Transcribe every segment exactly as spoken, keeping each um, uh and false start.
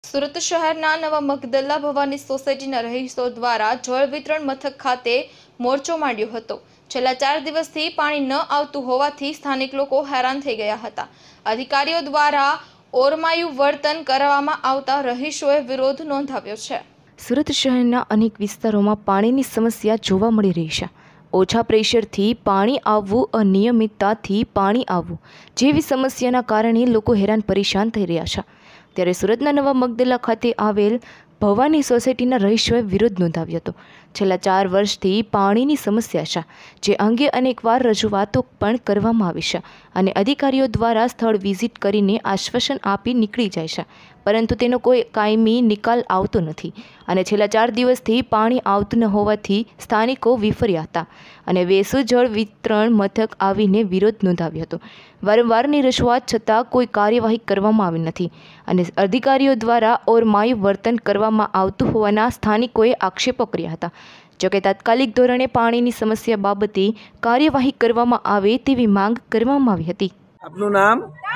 સુરત શહેરના નવા મગદલ્લા ભવાની સોસાયટીના રહીશો દ્વારા જળ વિતરણ મથક ખાતે મોરચો માંડ્યો હતો। છેલ્લા ચાર દિવસથી પાણી ન આવતું હોવાથી સ્થાનિક લોકો હેરાન થઈ ગયા હતા। અધિકારીઓ દ્વારા ઓરમાયું વર્તન કરવામાં આવતા રહીશોએ વિરોધ નોંધાવ્યો છે। સુરત શહેરના અનેક વિસ્તારોમાં પાણીની સમસ્યા જોવા મળી રહી છે। ઓછા પ્રેશરથી પાણી આવવું, અનિયમિતતાથી પાણી આવવું જેવી સમસ્યાના કારણે લોકો હેરાન પરેશાન થઈ રહ્યા છે। ત્યારે સુરતના નવા મગદલ્લા ખાતે આવેલ ભવાની સોસાયટીના રહીશોએ વિરોધ નોંધાવ્યો હતો। છેલ્લા ચાર વર્ષથી પાણીની સમસ્યા છે, જે અંગે અનેકવાર રજૂઆતો પણ કરવામાં આવી છે અને અધિકારીઓ દ્વારા સ્થળ વિઝિટ કરીને આશ્વાસન આપી નીકળી જાય છે, પરંતુ તેનો કોઈ કાયમી નિકાલ આવતો નથી અને છેલ્લા ચાર દિવસથી પાણી આવતું ન હોવાથી સ્થાનિકો વિફર્યા હતા અને વેસુ જળ વિતરણ મથક આવીને વિરોધ નોંધાવ્યો હતો। વારંવારની રજૂઆત છતાં કોઈ કાર્યવાહી કરવામાં આવી નથી અને અધિકારીઓ દ્વારા ઓરમાયું વર્તન કરવામાં આવતું હોવાના સ્થાનિકોએ આક્ષેપો કર્યા હતા। જોકે તાત્કાલિક ધોરણે પાણીની સમસ્યા બાબતે કાર્યવાહી કરવામાં આવે તેવી માંગ કરવામાં આવી હતી। આપનું નામ?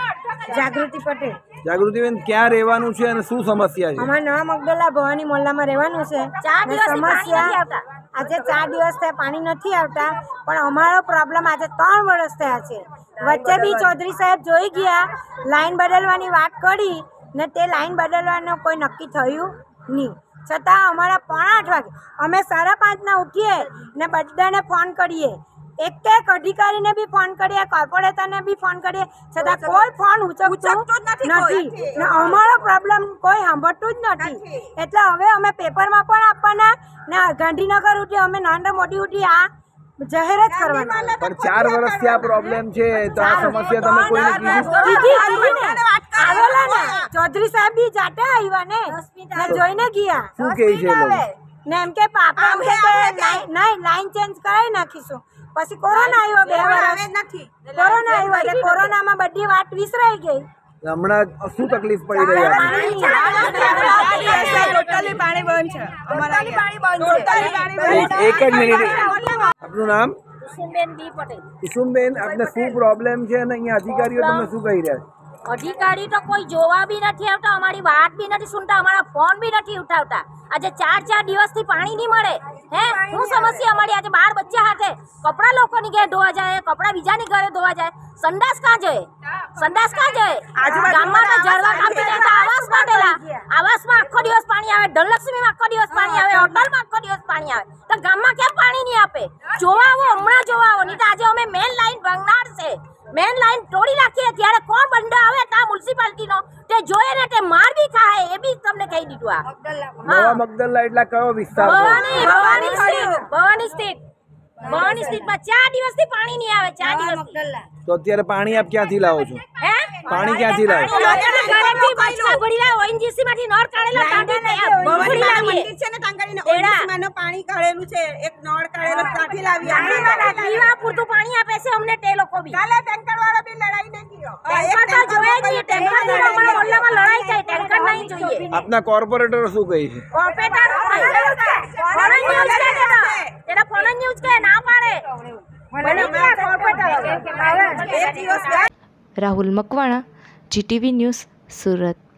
જાગૃતિ પટેલ। જાગૃતિબેન, ક્યાં રહેવાનું છે અને શું સમસ્યા છે? અમારે નવા મગદલ્લા ભવાની મોહલ્લામાં રહેવાનું છે। ચાર દિવસ સમસ્યા આજે ચાર દિવસ થયા પાણી નથી આવતા, પણ અમારો પ્રોબ્લેમ આજે ત્રણ વર્ષ થયા છે। વચ્ચે બી ચૌધરી સાહેબ જોઈ ગયા, લાઈન બદલવાની વાત કરી ને તે લાઈન બદલવાનું કોઈ નક્કી થયું નહીં, છતાં અમારા પોણા આઠ વાગે અમે સાડા પાંચના ઉઠીએ ને બધાને ફોન કરીએ, એક એક અધિકારીને બી ફોન કરીએ, કોર્પોરેટરને બી ફોન કરીએ, છતાં કોઈ ફોન ઉચકતું નથી ને અમારો પ્રોબ્લેમ કોઈ સાંભળતું જ નથી। એટલે હવે અમે પેપરમાં પણ આપવાના ને ગાંધીનગર ઉઠી અમે નરેન્દ્ર મોદી ઉઠી આ જાહેરાત કરવાના। પણ ચાર વર્ષથી આ પ્રોબ્લેમ છે, તો આ સમસ્યા તમે કોઈને કીધી? આવેલા ને ચૌધરી સાહેબ બી જાતે આવ્યા ને જોઈને ગયા। શું કહે છે લોકો? ને એમ કે પાપા નહીં લાઈન ચેન્જ કરાવી નાખીશું। પછી કોરોના આવ્યો, બે વર્ષ નથી કોરોના આવ્યો એટલે કોરોનામાં બધી વાત વિસરાઈ ગઈ। હમણાં શું તકલીફ પડી રહી છે? ટોટલી પાણી બંધ છે, ટોટલી પાણી બંધ છે। એક જ મિનિટ, આપનું નામ? કુસુમબેન ડી પટેલ। કુસુમબેન, આપને શું પ્રોબ્લેમ છે અને અહીંયા અધિકારીઓ તમને શું કહી રહ્યા છે? અધિકારી તો કોઈ જોવા બી નથી આવતા, અમારી વાત બી નથી સુનતા, અમારા ફોન બી નથી ઉઠાવતા। આજે ચાર ચાર દિવસથી પાણી નહીં મળે। હે શું સમસ્યા અમારી? આજે બાર બચ્ચા હાથે કપડા લોકોની ઘરે ધોવા જાય, કપડા બીજાની ઘરે ધોવા જાય, સંડાસ કાં જાય? સંડાસ કાં જાય? ગામમાં તો જળવા કાપી દેતા આવાસ બાંધેલા, આવાસમાં આખો દિવસ પાણી આવે, ધનલક્ષ્મીમાં આખો દિવસ પાણી આવે, હોટલમાં આખો દિવસ પાણી આવે, તો ગામમાં કેમ પાણી નહીં આપે? જોવા આવો, હમણાં જોવા આવો, નહીં તો આજે અમે મેન લાઈન ભંગનાર છે, મેન લાઈન તોડી નાખીએ ત્યારે કોણ બંધ આવે ત્યાં મ્યુનિસિપાલિટીનો તે જોયે ને તે માર બી ખાય, એ બી તમને કહી દીધું। આ નવા મગદલ્લા એટલે કયો વિસ્તાર? ભવાની ભવાની સ્ટ્રીટ, ભવાની સ્ટ્રીટ, ભવાની સ્ટ્રીટમાં ચાર દિવસથી પાણી નહીં આવે, ચાર દિવસથી। તો અત્યારે પાણી આપ ક્યાંથી લાવો છો? હે પાણી ક્યાંથી લાવો? ઘરેથી બચકા ભરીલા ઓએનજીસી માંથી નળ કાઢેલો કાઢી ભરી લાવીએ મંદિર છે ને તાંગડીને ઓએનજીસી માંનો પાણી કાઢેલું છે, એક નળ કાઢેલો કાઢી લાવી પીવા પૂરતું પાણી આપે છે અમને તે લોકો બી। કાલે ટેન્કર વાળો બી લડાઈ ને ગયો, ટેન્કર તો જોઈએ જ નહીં, ટેન્કર થી અમારા મોહલ્લામાં લડાઈ થાય, ટેન્કર નહીં જોઈએ। આપના કોર્પોરેટર શું કહે છે? કોર્પોરેટર ફોન ન્યૂઝ કે તેના ફોન ન્યૂઝ કે ના પાડે મને corporator. Rahul Makwana, GTV news, Surat.